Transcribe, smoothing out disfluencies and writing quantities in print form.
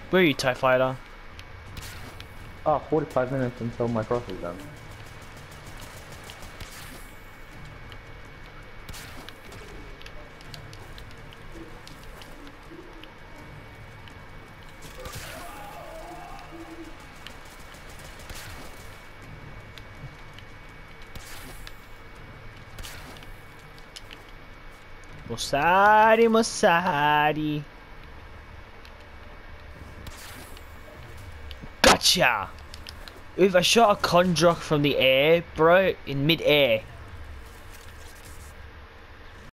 Where are you, TIE Fighter? Oh, 45 minutes until my cross is done. Mosari, Mosari. Gotcha! If I shot a Kondrok from the air, bro, in mid-air,